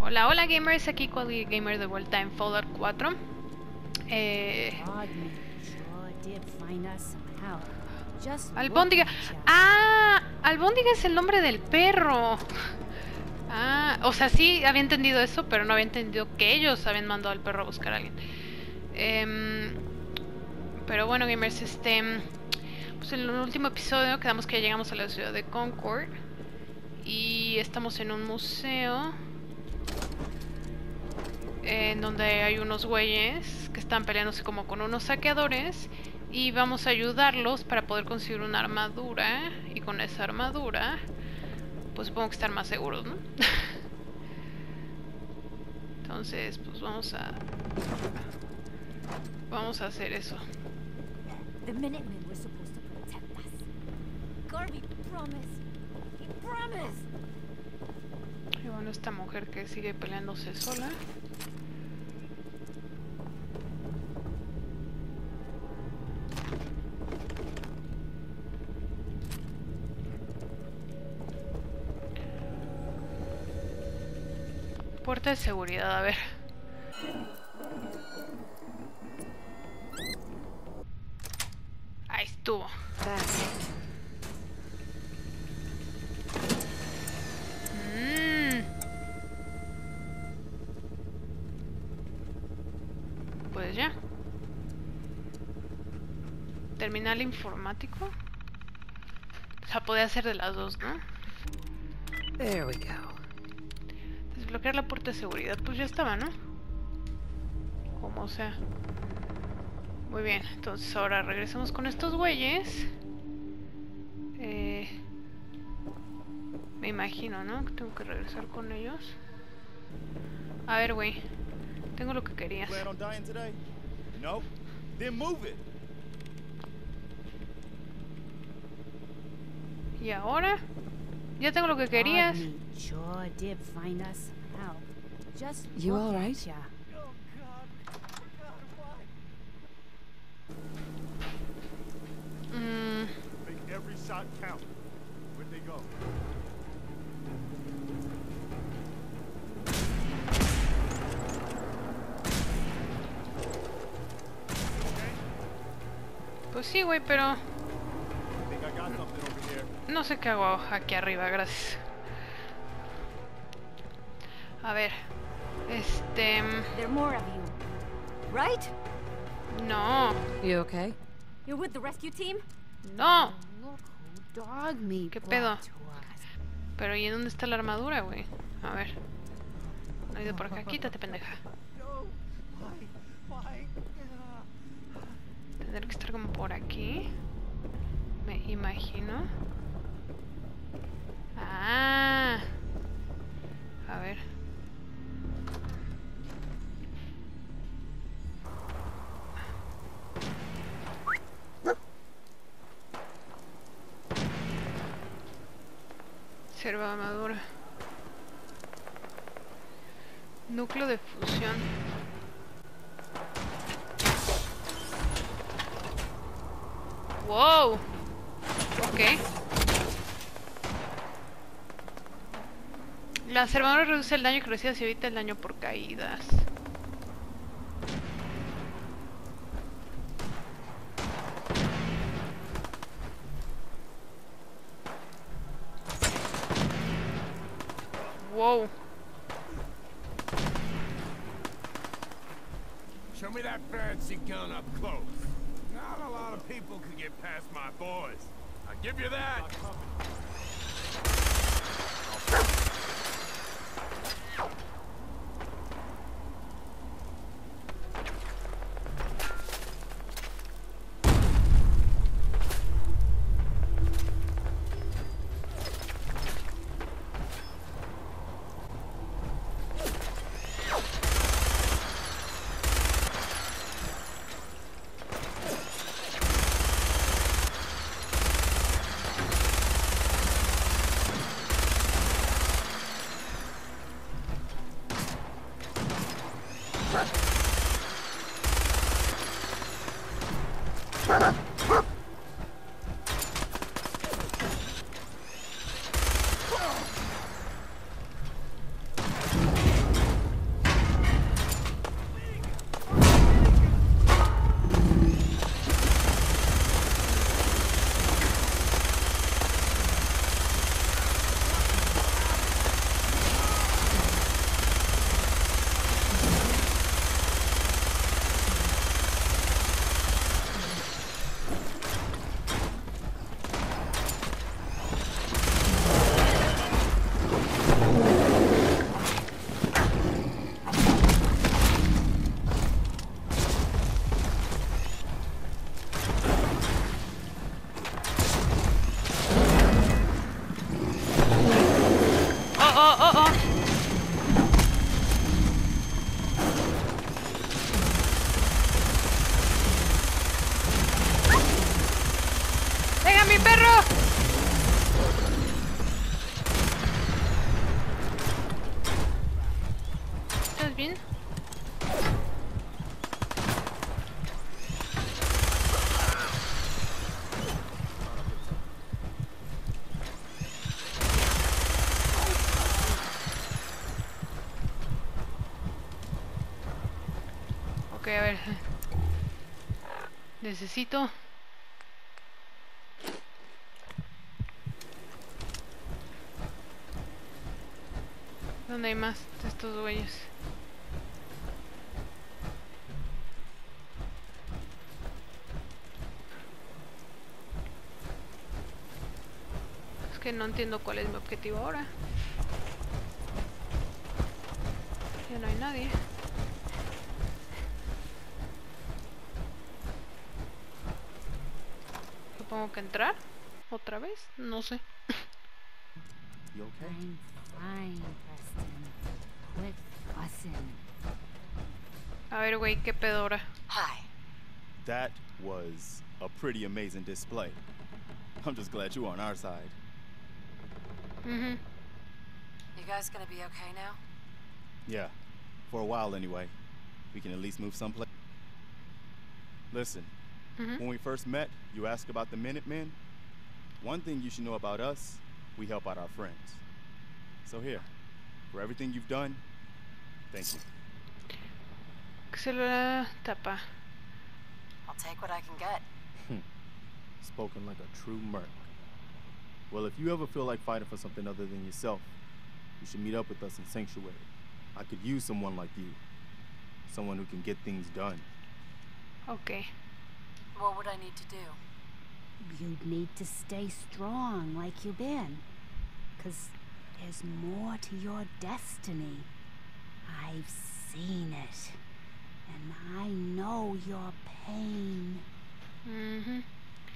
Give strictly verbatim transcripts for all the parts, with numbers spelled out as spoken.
Hola, hola gamers, aquí Quality Gamer de vuelta en Fallout cuatro. Eh... Albóndiga. ¡Ah! Albóndiga es el nombre del perro. Ah, o sea, sí había entendido eso, pero no había entendido que ellos habían mandado al perro a buscar a alguien. Eh... Pero bueno, gamers, este... Pues en el último episodio quedamos que ya llegamos a la ciudad de Concord. Y estamos en un museo en donde hay unos güeyes que están peleándose como con unos saqueadores y vamos a ayudarlos para poder conseguir una armadura y con esa armadura pues supongo que estar más seguros, ¿no? Entonces pues vamos a vamos a hacer eso. The Minutemen were supposed to protect us. Garvey promised. He promised. Y bueno, esta mujer que sigue peleándose sola. Puerta de seguridad, a ver. Ahí estuvo. Mm. Pues ya. Terminal informático. O sea, podía ser de las dos, ¿no? There we go. Desbloquear la puerta de seguridad, pues ya estaba, ¿no? Como sea. Muy bien, entonces ahora regresamos con estos güeyes. Eh, me imagino, ¿no? Que tengo que regresar con ellos. A ver, güey. Tengo lo que querías. ¿Y ahora? Ya tengo lo que querías. You all right? Mm. Make every shot count. Where'd they go? Pues sí, güey, pero Think I got something over here. no sé qué hago aquí arriba, gracias. A ver, este... There are more of you, right? No, You okay? You're with the rescue team? no. Look who dog meat ¿Qué brought pedo? to us. Pero ¿y en dónde está la armadura, güey? A ver. No he ido por acá, quítate, pendeja. No. Why? Why? Tendré que estar como por aquí. Me imagino. Ah. A ver. Observa armadura. Núcleo de fusión. Wow. Ok. La armadura reduce el daño que recibas y evita el daño por caídas. Wow. Show me that fancy gun up close. Not a lot of people can get past my boys. I give you that. ¿estás bien? Ok, a ver. Necesito... ¿Dónde hay más de estos güeyes? Es que no entiendo cuál es mi objetivo ahora. Ya no hay nadie. ¿Supongo que entrar? ¿Otra vez? No sé. You okay? I'm fine, Preston. Quit fussing. A ver, güey, ¿qué pedo ahora? Hi. That was a pretty amazing display. I'm just glad you're on our side. Mhm. You guys gonna be okay now? Yeah, for a while anyway. We can at least move someplace. Listen, Mhm. when we first met, you asked about the Minutemen. One thing you should know about us, we help out our friends. So here, for everything you've done, thank you. Que se lo tapa. I'll take what I can get. Spoken like a true merc. Well, if you ever feel like fighting for something other than yourself, you should meet up with us in Sanctuary. I could use someone like you. Someone who can get things done. Ok. What would I need to do? You'd need to stay strong like you've been. Because there's more to your destiny. I've seen it. And I know your pain. Mhm.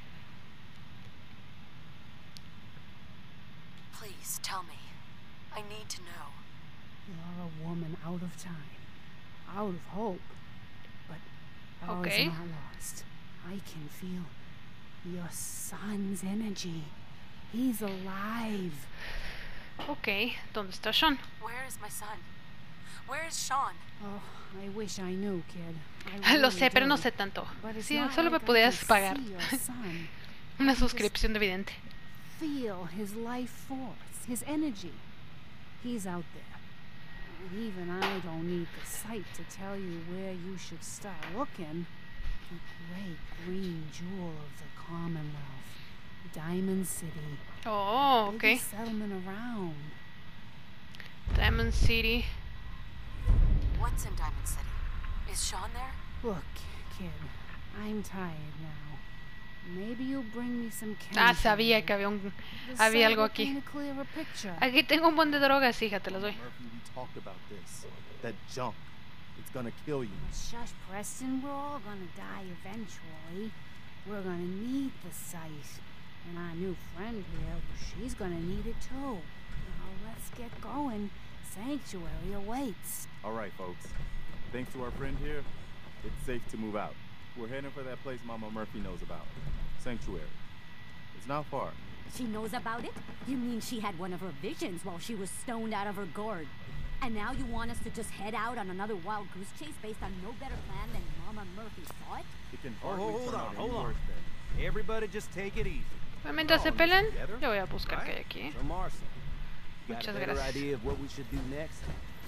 Please tell me. I need to know. You're a woman out of time, out of hope. But all Okay. is not lost. I can feel your son's energy. He's alive. Ok, ¿dónde está Sean? Where is my son? Where is Sean? Oh, I wish I knew, kid. I Lo really sé, pero no do. sé tanto. But it's Sí, not solo me like I podías can pagar see your son. una I just suscripción de vidente. Feel his life force, his energy. He's out there. And even I don't need the sight to tell you where you should start looking. The great green jewel of the Commonwealth. Diamond City. Oh, ok. Biggest settlement around. Diamond City. What's in Diamond City? Is Sean there? Look, kid, I'm tired now. Maybe you'll bring me some Ah, candy. sabía que había un The había sight algo will aquí. paint a clearer picture. Aquí tengo un buen de drogas, fíjate, las doy. Murphy, we talked about this. That junk. It's gonna kill you. Shush, Preston. We're all gonna die eventually. We're gonna need the sight. And our new friend here, she's gonna need it too. Now let's get going. Sanctuary awaits. All right, folks. Thanks to our friend here, it's safe to move out. We're heading for that place Mama Murphy knows about. Sanctuary. It's not far. She knows about it? You mean she had one of her visions while she was stoned out of her gourd? And now you want us to just head out on another wild goose chase based on no better plan than Mama Murphy thought? It can Oh, hardly hold turn on, out any hold on. worse than. Everybody just take it easy. Pero mientras se We're all in pelan, this together, yo voy a buscar qué hay right? aquí. So Marcy, you got Muchas a better gracias. idea of what we should do next?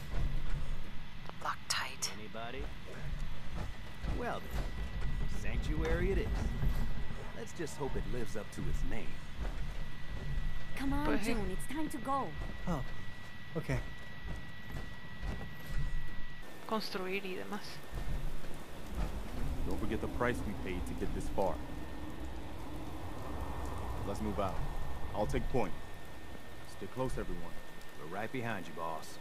Loctite. Anybody? Well then, Sanctuary it is. Let's just hope it lives up to its name. Come on, Pues sí. June. It's time to go. Oh, okay. Construir y demás. Don't forget the price we paid to get this far. Let's move out. I'll take point. Stay close, everyone. We're right behind you, boss.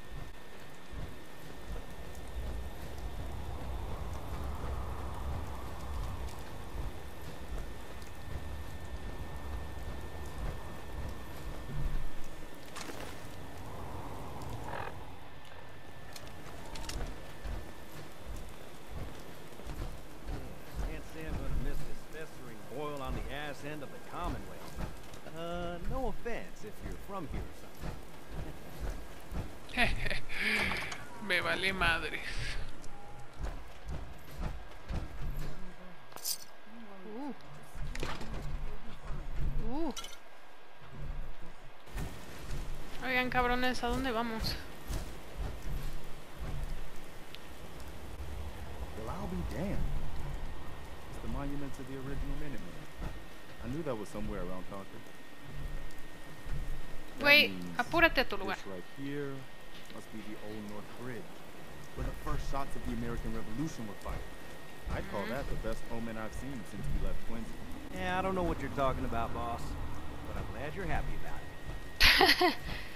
Can't say I'm gonna miss this festering boil on the ass end of the Commonwealth. Uh, no offense if you're from here or something. Me vale madres. Uh. Uh. Oigan, cabrones, ¿a dónde vamos? Well, I'll be damned. It's the monument to the original Minutemen. I knew that was somewhere around Concord. Güey, apúrate a tu lugar. This right here must be the Old North Bridge, where the first shots of the American Revolution were fired. I'd call that the best omen I've seen since we left Quincy. Yeah, I don't know what you're talking about, boss, but I'm glad you're happy about it.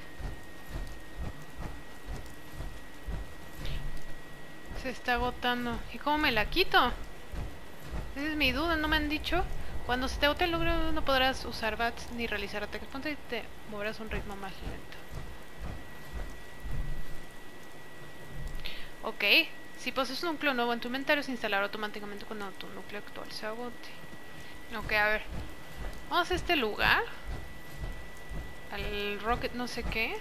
Se está agotando. ¿Y cómo me la quito? Esa es mi duda, no me han dicho. Cuando se te agote el logro no podrás usar bats ni realizar ataques. Ponte y te moverás a un ritmo más lento. Ok. Si posees un núcleo nuevo en tu inventario se instalará automáticamente cuando tu núcleo actual se agote. Ok, a ver. Vamos a este lugar. Al Rocket no sé qué.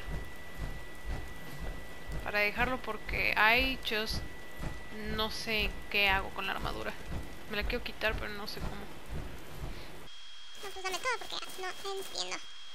Para dejarlo porque I just no sé qué hago con la armadura. Me la quiero quitar pero no sé cómo. No, pues dame todo porque no entiendo.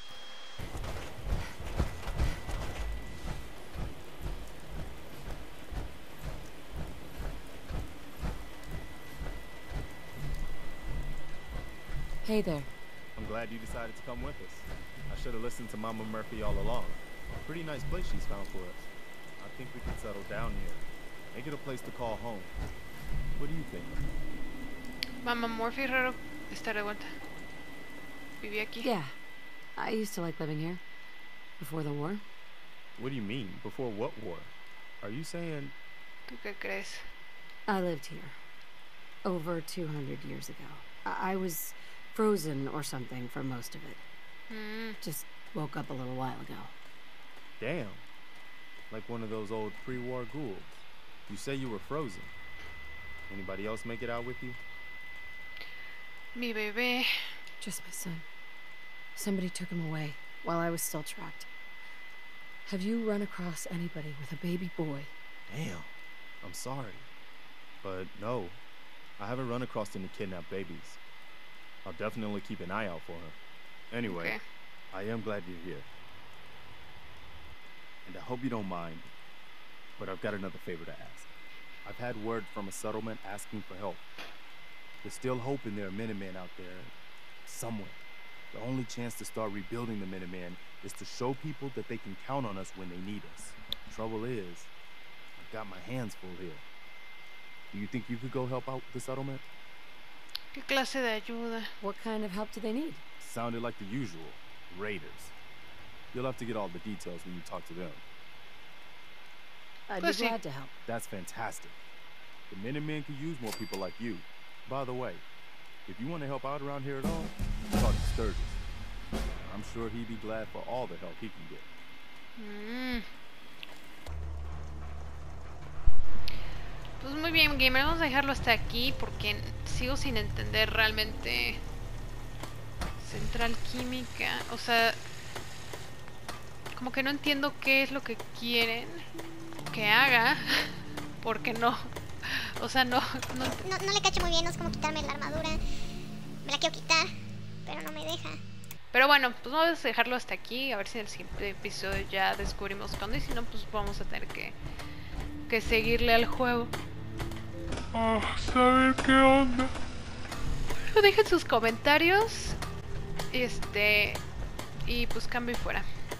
Hey there. I'm glad you decided to come with us. I should have listened to Mama Murphy all along. Pretty nice place she's found for us. I think we can settle down here. Make it a place to call home. What do you think? Mama Murphy raro estar de vuelta. Viví aquí. Yeah, I used to like living here. Before the war. What do you mean? Before what war? Are you saying... ¿Tú qué crees? I lived here. Over two hundred years ago. I, I was frozen or something for most of it. Mm. Just woke up a little while ago. Damn. Like one of those old pre-war ghouls. You say you were frozen. Anybody else make it out with you? Mi bebé. Just my son. Somebody took him away while I was still trapped. Have you run across anybody with a baby boy? Damn. I'm sorry. But no. I haven't run across any kidnapped babies. I'll definitely keep an eye out for her. Anyway, Okay. I am glad you're here. And I hope you don't mind, but I've got another favor to ask. I've had word from a settlement asking for help. There's still hope in there are Minutemen out there, somewhere. The only chance to start rebuilding the Minutemen is to show people that they can count on us when they need us. The trouble is, I've got my hands full here. Do you think you could go help out the settlement? ¿Qué clase de ayuda? What kind of help do they need? Sounded like the usual. Raiders. You'll have to get all the details when you talk to them. I'd Pues be sí. glad to help. That's fantastic. The Minutemen could use more people like you. By the way, if you want to help out around here at all, talk to Sturgis. I'm sure he'd be glad for all the help he can get. Mm. Pues muy bien, gamer, vamos a dejarlo hasta aquí porque sigo sin entender realmente Central Química, o sea, como que no entiendo qué es lo que quieren que haga, porque no, o sea, no, no, No, no le cacho muy bien, no es como quitarme la armadura. Me la quiero quitar, pero no me deja. pero bueno, pues vamos a dejarlo hasta aquí, a ver si en el siguiente episodio ya descubrimos cuándo y si no, pues vamos a tener que, que seguirle al juego. Ah, saber qué onda. Dejen sus comentarios, este, y pues cambio y fuera.